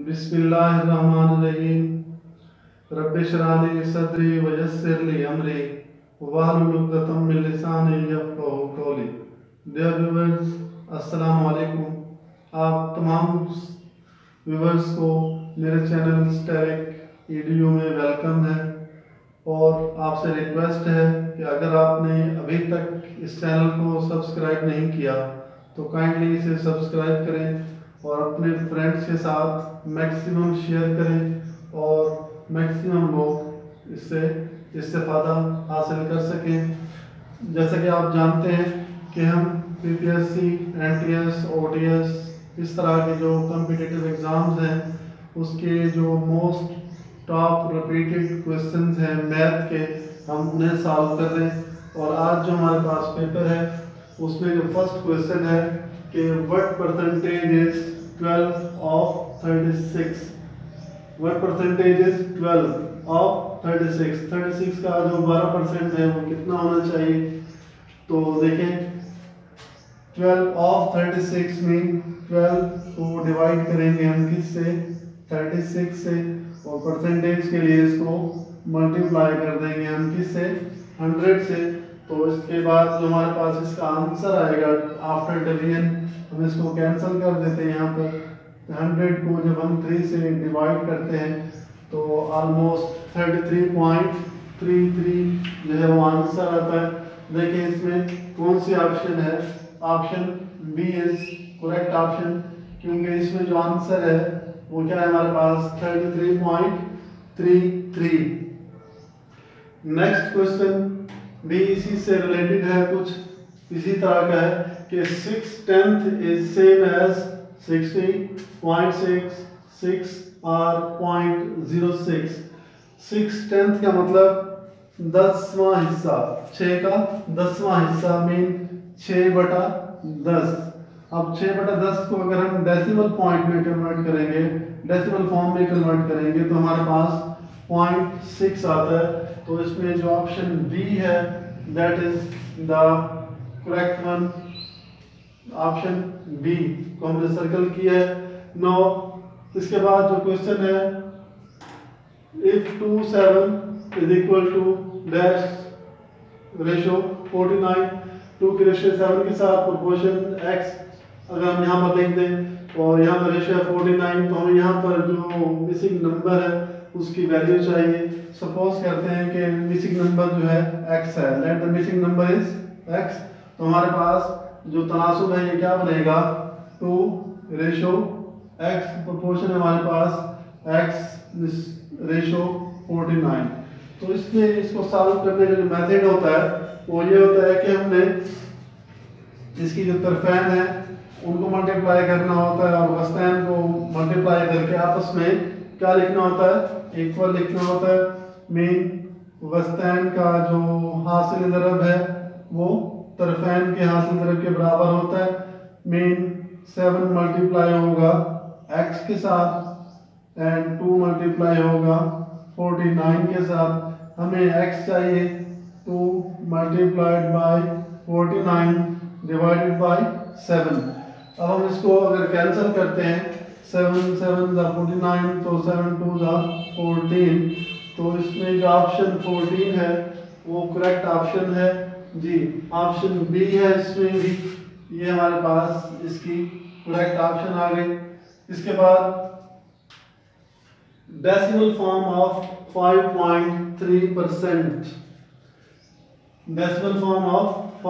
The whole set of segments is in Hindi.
बिस्मिल्लाहिर्रहमानिर्रहीम। रब्बिशरह ली सदरी वयस्सिर ली अमरी वहलुल उक़दतम मिन लिसानी यफ़क़हू क़ौली। डियर व्यूअर्स, अस्सलाम वालेकुम। आप तमाम व्यूअर्स को मेरे चैनल स्टैक ईडीयू में वेलकम है और आपसे रिक्वेस्ट है कि अगर आपने अभी तक इस चैनल को सब्सक्राइब नहीं किया तो काइंडली इसे सब्सक्राइब करें और अपने फ्रेंड्स के साथ मैक्सिमम शेयर करें और मैक्सिमम लोग इससे इस्तेफादा हासिल कर सकें। जैसा कि आप जानते हैं कि हम पीपीएससी, एनटीएस, ओटीएस इस तरह के जो कॉम्पिटिटिव एग्ज़ाम्स हैं उसके जो मोस्ट टॉप रिपीटेड क्वेश्चंस हैं मैथ के, हम उन्हें सॉल्व कर रहे हैं। और आज जो हमारे पास पेपर है उसमें जो फर्स्ट क्वेश्चन है कि what percentage is 12 of 36। What percentage is 12 of 36। 36 का जो 12% है वो कितना होना चाहिए। तो देखें, 12 ऑफ 36 में 12 को डिवाइड करेंगे हम किससे, 36 से, और परसेंटेज के लिए इसको मल्टीप्लाई कर देंगे हम किससे, 100 से। तो इसके बाद जो हमारे पास इसका आंसर आएगा आफ्टर डिवीजन, हम इसको कैंसिल कर देते हैं। यहाँ पर 100 को जब हम 3 से डिवाइड करते हैं तो ऑलमोस्ट 33.33 जो है वो आंसर आता है। देखिए इसमें कौन सी ऑप्शन है, option B is correct option, क्योंकि इसमें जो आंसर है वो क्या है हमारे पास 33.33। नेक्स्ट क्वेश्चन भी इसी से रिलेटेड है, कुछ इसी तरह का है कि 6/10 इज सेम एज 60.66 और 0.06। 6/10 का मतलब 10वां हिस्सा, 6 का 10वां हिस्सा मीन 6/10। अब 6/10 को अगर हम डेसिमल पॉइंट में कन्वर्ट करेंगे, डेसिमल फॉर्म में कन्वर्ट करेंगे तो हमारे पास 0.6 आता है। तो इसमें जो ऑप्शन बी है that is the correct one, option B को हमने सर्कल किया है। नो इसके बाद जो क्वेश्चन है, if 27 is equal to dash ratio 49, 2 की रेशो 7 के साथ प्रोपोर्शन x अगर हम यहाँ पर लिख दें और यहाँ पर रेशो 49, तो हमें यहाँ पर जो मिसिंग नंबर है उसकी वैल्यू चाहिए। सपोज करते हैं कि मिसिंग नंबर जो है x है, let the missing number is x। तो हमारे पास जो तनासुब है ये क्या बनेगा, 2 रेशो x, प्रोपोर्शन है हमारे पास x रेशो 49। तो इसमें इसको सॉल्व करने का जो मेथड होता है वो ये होता है कि हमने इसकी जो तरफैन है उनको मल्टीप्लाई करना होता है और वस्तैन को मल्टीप्लाई करके आपस में क्या लिखना होता है, इक्वल लिखना होता है। मीन वस्तैन का जो हासिल ज़रब है वो तरफैन के हासिल ज़रब के बराबर होता है। मीन 7 मल्टीप्लाई होगा x के साथ एंड 2 मल्टीप्लाई होगा 49 के साथ। हमें x चाहिए, 2 मल्टीप्लाइड बाय 49 डिवाइडेड बाय 7। अब हम इसको अगर कैंसिल करते हैं, 7 7 49, तो 7 2 14। तो इसमें जो ऑप्शन 14 है वो करेक्ट ऑप्शन है जी, ऑप्शन बी है इसमें भी, ये हमारे पास इसकी करेक्ट ऑप्शन आ गई। इसके बाद decimal form of 5.3%, decimal form of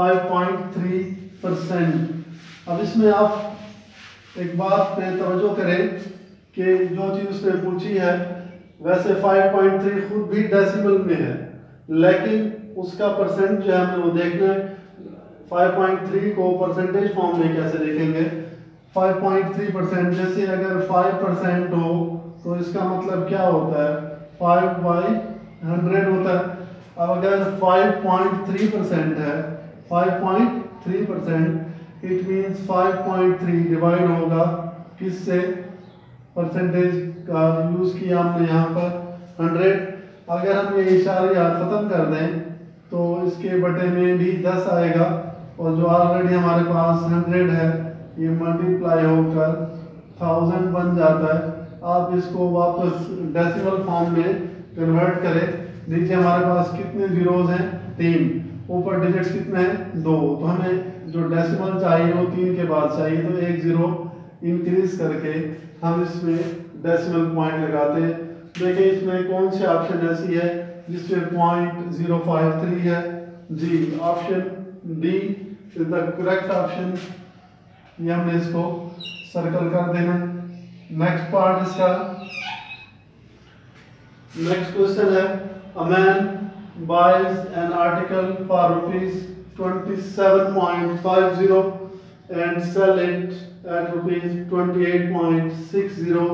5.3%। अब इसमें आप एक बात पे तवज्जो करें कि जो चीज़ उसने पूछी है वैसे 5.3 खुद भी डेसिमल में है, लेकिन उसका परसेंट जो है हमें वो देखना है। 5.3 को परसेंटेज फॉर्म में कैसे लिखेंगे, 5.3%, जैसे अगर 5% हो तो इसका मतलब क्या होता है, 5/100 होता है। अब अगर 5.3% है, 5.3%, इट मीन्स 5.3 डिवाइड होगा किससे, परसेंटेज का यूज़ किया हमने यहाँ पर 100। अगर हम ये इशारिया ख़त्म कर दें तो इसके बटे में भी 10 आएगा और जो ऑलरेडी हमारे पास 100 है ये मल्टीप्लाई होकर 1000 बन जाता है। आप इसको वापस डेसिमल फॉर्म में कन्वर्ट करें। नीचे हमारे पास कितने जीरोज हैं, 3, ऊपर डिजिट्स कितने हैं, 2, तो हमें जो डेसिमल चाहिए वो 3 के बाद चाहिए, तो 1 जीरो इंक्रीज करके हम इसमें डेसिमल पॉइंट लगाते हैं। देखिए इसमें कौन से ऑप्शन ऐसी है जिसमें 0.053 है, जी option D is the correct option. ये हमने इसको सर्कल कर देना। नेक्स्ट पार्ट इसका, नेक्स्ट क्वेश्चन है, a man buys an article for rupees 27.50 and sell it at rupees 28.60.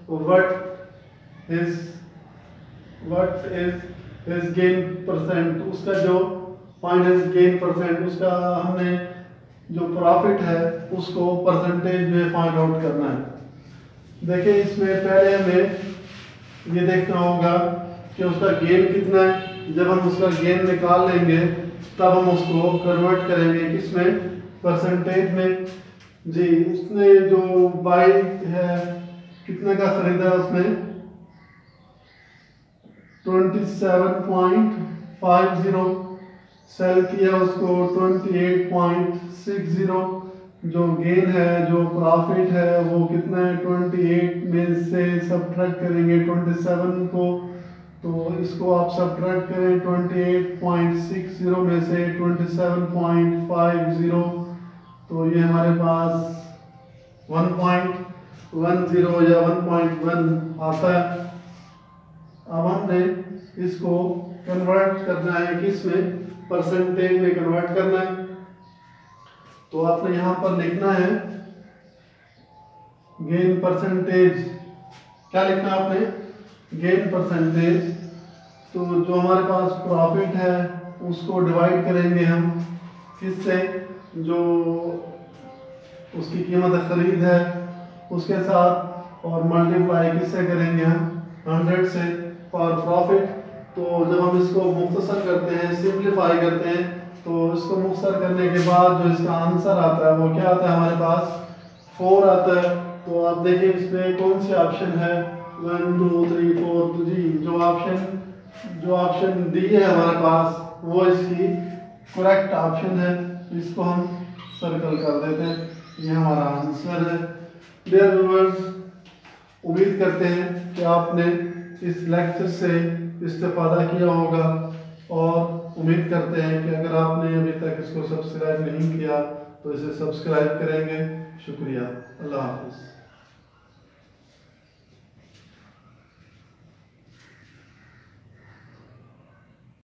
What is his gain percent? उसका जो फाइनेंस गेन परसेंट, उसका हमने जो प्रॉफिट है उसको परसेंटेज में फाइंड आउट करना है। देखिए इसमें पहले हमें ये देखना होगा कि उसका गेन कितना है। जब हम उसका गेन निकाल लेंगे तब हम उसको कन्वर्ट करेंगे किसमें, परसेंटेज में। जी उसने जो बाइक है कितने का खरीदा, उसने 27.50, सेल किया उसको 28.60। जो गेन है, जो प्रॉफिट है वो कितना है, 28 में से सब्ट्रैक्ट करेंगे 27 को, तो इसको आप सब्ट्रैक्ट करें 28.60 में से 27.50, तो ये हमारे पास 1.10 या 1.1 आता है। अब हमने इसको कन्वर्ट करना है किसमें, परसेंटेज में कन्वर्ट करना है। तो आपने यहाँ पर लिखना है गेन परसेंटेज। क्या लिखना है आपने, गेन परसेंटेज। तो जो हमारे पास प्रॉफिट है उसको डिवाइड करेंगे हम किससे, जो उसकी कीमत खरीद है उसके साथ, और मल्टीप्लाई किससे करेंगे हम, 100 से फॉर प्रॉफिट। तो जब हम इसको मुख्तसर करते हैं, सिंप्लीफाई करते हैं, तो इसको मुख्तसर करने के बाद जो इसका आंसर आता है वो क्या आता है, हमारे पास 4 आता है। तो आप देखिए इसमें कौन से ऑप्शन है, 1 2 3 4, तो जी जो ऑप्शन डी है हमारे पास वो इसकी करेक्ट ऑप्शन है। इसको हम सर्कल कर देते हैं, ये हमारा आंसर है। डियर व्यूअर्स, उम्मीद करते हैं कि आपने इस लेक्चर से इस्तेफादा किया होगा, और उम्मीद करते हैं कि अगर आपने अभी तक इसको सब्सक्राइब नहीं किया तो इसे सब्सक्राइब करेंगे। शुक्रिया, अल्लाह हाफ़िज़।